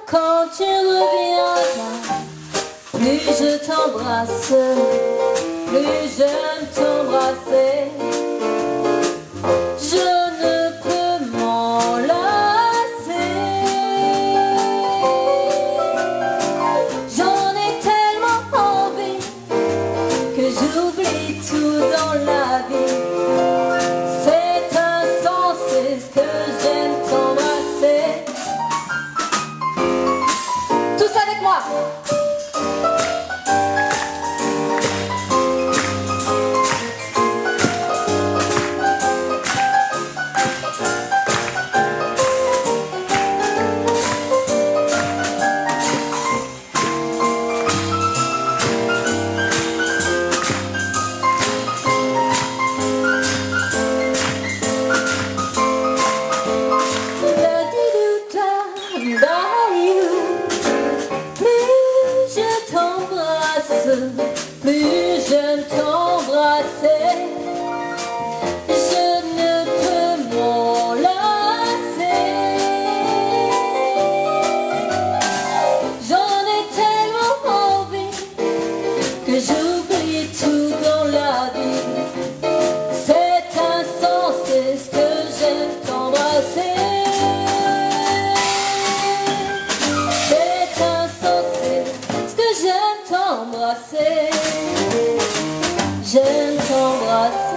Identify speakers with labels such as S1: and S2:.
S1: quand tu reviendras, plus je t'embrasse, plus j'aime t'embrasser. Je ne peux m'enlacer. J'en ai tellement envie que j'oublie tout dans la vie. C'est insensé ce que j'aime t'embrasser. Tous avec moi. Plus j'aime t'embrasser, je ne peux m'enlacer. J'en ai tellement envie que j'oublie tout dans la vie. C'est insensé ce que j'aime t'embrasser. C'est insensé ce que j'aime t'embrasser. J'aime t'embrasser.